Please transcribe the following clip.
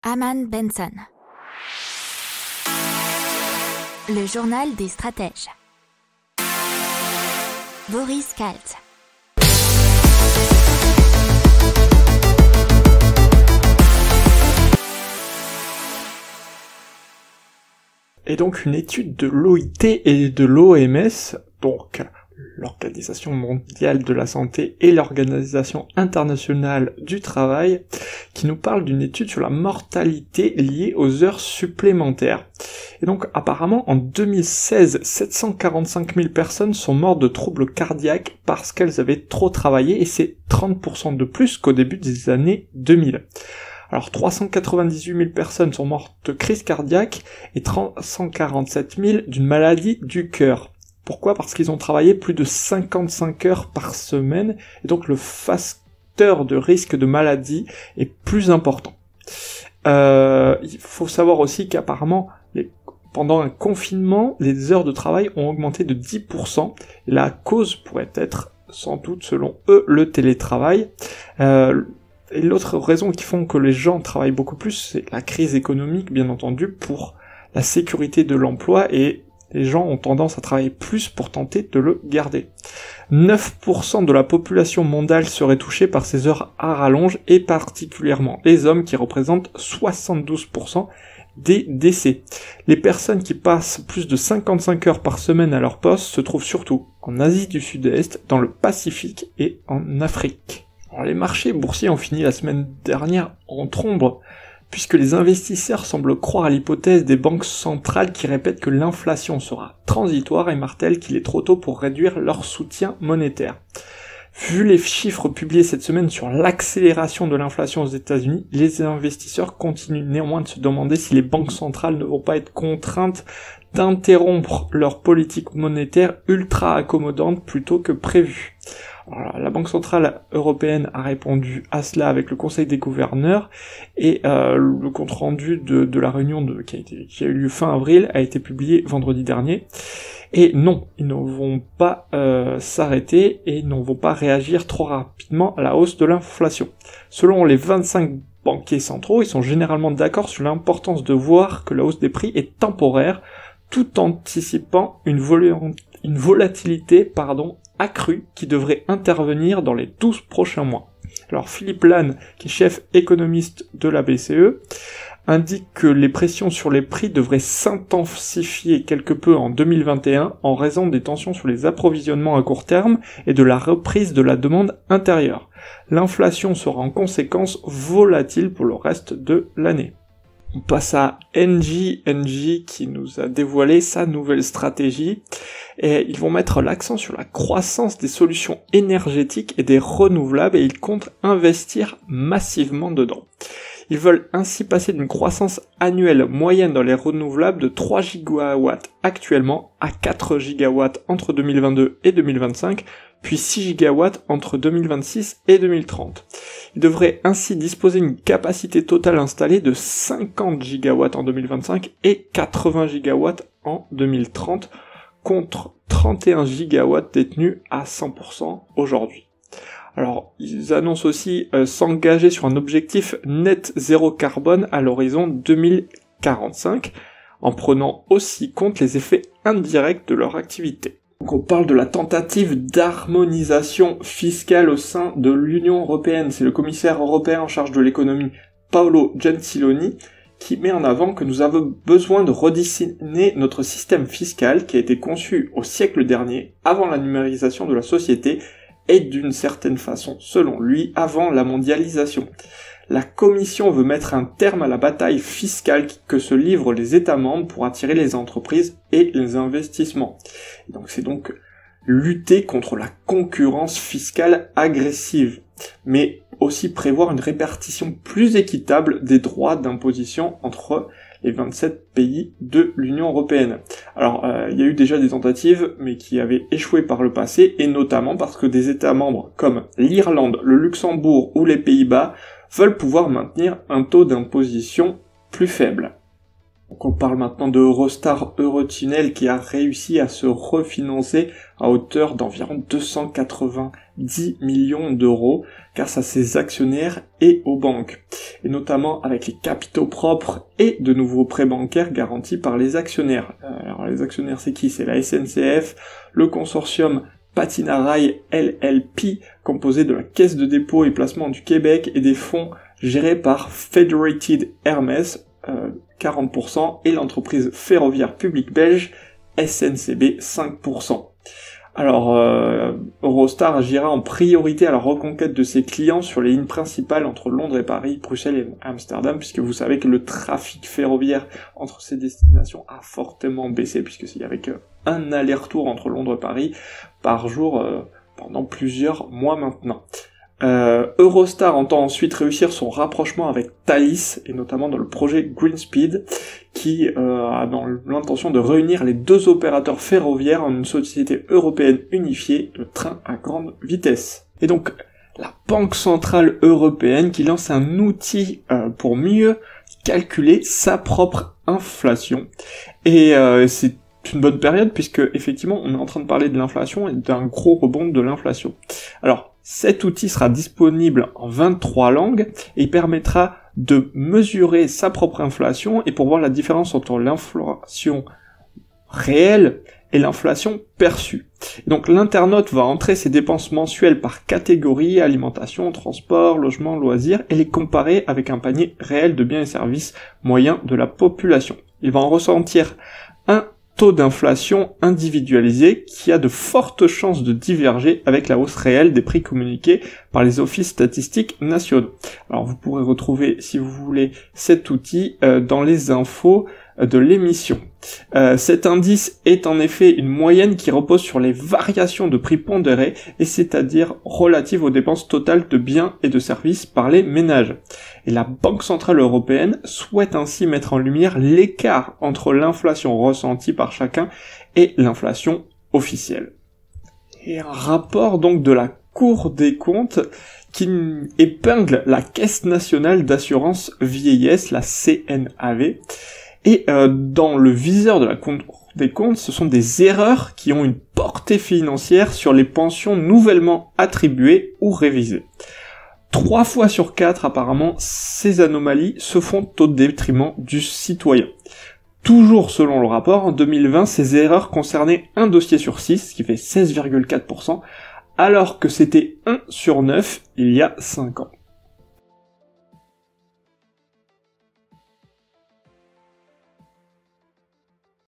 Aman Benson. Le journal des stratèges. Boris Kalt. Et donc une étude de l'OIT et de l'OMS, donc l'Organisation mondiale de la santé et l'Organisation internationale du travail, qui nous parle d'une étude sur la mortalité liée aux heures supplémentaires. Et donc apparemment en 2016, 745 000 personnes sont mortes de troubles cardiaques parce qu'elles avaient trop travaillé, et c'est 30% de plus qu'au début des années 2000. Alors 398 000 personnes sont mortes de crise cardiaque et 347 000 d'une maladie du cœur. Pourquoi ? Parce qu'ils ont travaillé plus de 55 heures par semaine, et donc le facteur de risque de maladie est plus important. Il faut savoir aussi qu'apparemment, pendant un confinement, les heures de travail ont augmenté de 10%. La cause pourrait être, sans doute, selon eux, le télétravail. Et l'autre raison qui font que les gens travaillent beaucoup plus, c'est la crise économique, bien entendu, pour la sécurité de l'emploi, et les gens ont tendance à travailler plus pour tenter de le garder. 9% de la population mondiale serait touchée par ces heures à rallonge, et particulièrement les hommes qui représentent 72% des décès. Les personnes qui passent plus de 55 heures par semaine à leur poste se trouvent surtout en Asie du Sud-Est, dans le Pacifique et en Afrique. Alors, les marchés boursiers ont fini la semaine dernière en trombe, puisque les investisseurs semblent croire à l'hypothèse des banques centrales qui répètent que l'inflation sera transitoire et martèlent qu'il est trop tôt pour réduire leur soutien monétaire. Vu les chiffres publiés cette semaine sur l'accélération de l'inflation aux États-Unis, les investisseurs continuent néanmoins de se demander si les banques centrales ne vont pas être contraintes d'interrompre leur politique monétaire ultra accommodante plutôt que prévu. Alors, la Banque Centrale Européenne a répondu à cela avec le Conseil des gouverneurs, et le compte-rendu de la réunion qui a eu lieu fin avril a été publié vendredi dernier. Et non, ils ne vont pas s'arrêter et ne vont pas réagir trop rapidement à la hausse de l'inflation. Selon les 25 banquiers centraux, ils sont généralement d'accord sur l'importance de voir que la hausse des prix est temporaire, tout en anticipant une volatilité accrue qui devrait intervenir dans les 12 prochains mois. Alors Philippe Lane, qui est chef économiste de la BCE, indique que les pressions sur les prix devraient s'intensifier quelque peu en 2021 en raison des tensions sur les approvisionnements à court terme et de la reprise de la demande intérieure. L'inflation sera en conséquence volatile pour le reste de l'année. On passe à Engie qui nous a dévoilé sa nouvelle stratégie, et ils vont mettre l'accent sur la croissance des solutions énergétiques et des renouvelables, et ils comptent investir massivement dedans. Ils veulent ainsi passer d'une croissance annuelle moyenne dans les renouvelables de 3 gigawatts actuellement à 4 gigawatts entre 2022 et 2025, puis 6 gigawatts entre 2026 et 2030. Ils devraient ainsi disposer d'une capacité totale installée de 50 gigawatts en 2025 et 80 gigawatts en 2030, contre 31 gigawatts détenus à 100% aujourd'hui. Alors, ils annoncent aussi s'engager sur un objectif net zéro carbone à l'horizon 2045, en prenant aussi compte les effets indirects de leur activité. Donc on parle de la tentative d'harmonisation fiscale au sein de l'Union européenne. C'est le commissaire européen en charge de l'économie, Paolo Gentiloni, qui met en avant que nous avons besoin de redessiner notre système fiscal qui a été conçu au siècle dernier, avant la numérisation de la société, et d'une certaine façon, selon lui, avant la mondialisation. La Commission veut mettre un terme à la bataille fiscale que se livrent les États membres pour attirer les entreprises et les investissements. Et donc c'est donc lutter contre la concurrence fiscale agressive, mais aussi prévoir une répartition plus équitable des droits d'imposition entre les 27 pays de l'Union européenne. Alors, il y a eu déjà des tentatives, mais qui avaient échoué par le passé, et notamment parce que des États membres comme l'Irlande, le Luxembourg ou les Pays-Bas veulent pouvoir maintenir un taux d'imposition plus faible. Donc on parle maintenant de Eurostar Eurotunnel qui a réussi à se refinancer à hauteur d'environ 290 millions d'euros grâce à ses actionnaires et aux banques, et notamment avec les capitaux propres et de nouveaux prêts bancaires garantis par les actionnaires. Alors les actionnaires c'est qui? C'est la SNCF, le consortium Patinarail LLP, composé de la Caisse de dépôt et placement du Québec et des fonds gérés par Federated Hermes, 40%, et l'entreprise ferroviaire publique belge SNCB 5%. Alors, Eurostar agira en priorité à la reconquête de ses clients sur les lignes principales entre Londres et Paris, Bruxelles et Amsterdam, puisque vous savez que le trafic ferroviaire entre ces destinations a fortement baissé, puisqu'il y avait qu'un aller-retour entre Londres et Paris par jour pendant plusieurs mois maintenant. Eurostar entend ensuite réussir son rapprochement avec Thalys, et notamment dans le projet Greenspeed, qui a dans l'intention de réunir les deux opérateurs ferroviaires en une société européenne unifiée de trains à grande vitesse. Et donc, la Banque Centrale Européenne qui lance un outil pour mieux calculer sa propre inflation. Et c'est une bonne période puisque, effectivement, on est en train de parler de l'inflation et d'un gros rebond de l'inflation. Alors, cet outil sera disponible en 23 langues et il permettra de mesurer sa propre inflation et pour voir la différence entre l'inflation réelle et l'inflation perçue. Donc l'internaute va entrer ses dépenses mensuelles par catégorie, alimentation, transport, logement, loisirs, et les comparer avec un panier réel de biens et services moyens de la population. Il va en ressentir un taux d'inflation individualisé qui a de fortes chances de diverger avec la hausse réelle des prix communiqués par les offices statistiques nationaux. Alors vous pourrez retrouver, si vous voulez, cet outil dans les infos de l'émission. Cet indice est en effet une moyenne qui repose sur les variations de prix pondérés, et c'est-à-dire relatives aux dépenses totales de biens et de services par les ménages. Et la Banque Centrale Européenne souhaite ainsi mettre en lumière l'écart entre l'inflation ressentie par chacun et l'inflation officielle. Et un rapport donc de la Cour des comptes qui épingle la Caisse nationale d'assurance vieillesse, la CNAV, et dans le viseur de la Cour des comptes, ce sont des erreurs qui ont une portée financière sur les pensions nouvellement attribuées ou révisées. 3 fois sur 4, apparemment, ces anomalies se font au détriment du citoyen. Toujours selon le rapport, en 2020, ces erreurs concernaient un dossier sur 6, ce qui fait 16,4%, alors que c'était 1 sur 9 il y a 5 ans.